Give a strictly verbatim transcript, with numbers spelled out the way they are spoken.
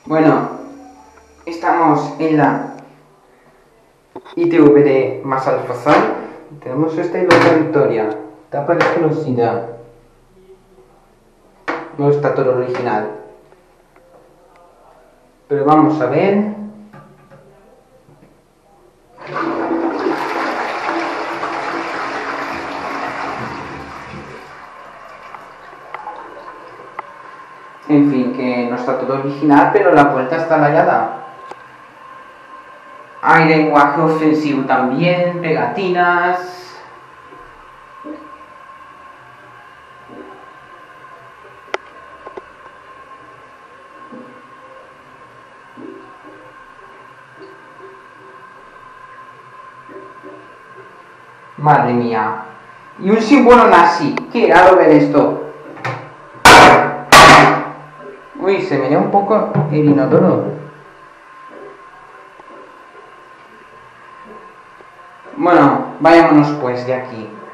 Bueno, estamos en la I T V de Massalfassar. Tenemos esta y la otra Victoria. Tapa desconocida. No está todo original. Pero vamos a ver. En fin, que no está todo original, pero la puerta está rayada. Hay lenguaje ofensivo también, pegatinas. Madre mía. Y un símbolo nazi. Qué raro ver esto. Uy, se me da un poco el inodoro. Bueno, vayámonos pues de aquí.